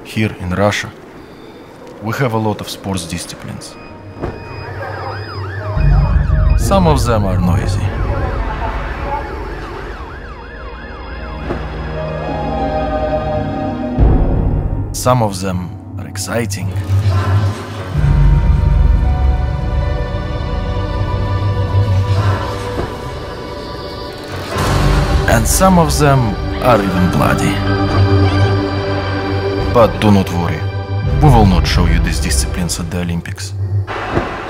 Here in Russia, we have a lot of sports disciplines. Some of them are noisy. Some of them are exciting. And some of them are even bloody. But do not worry, we will not show you these disciplines at the Olympics.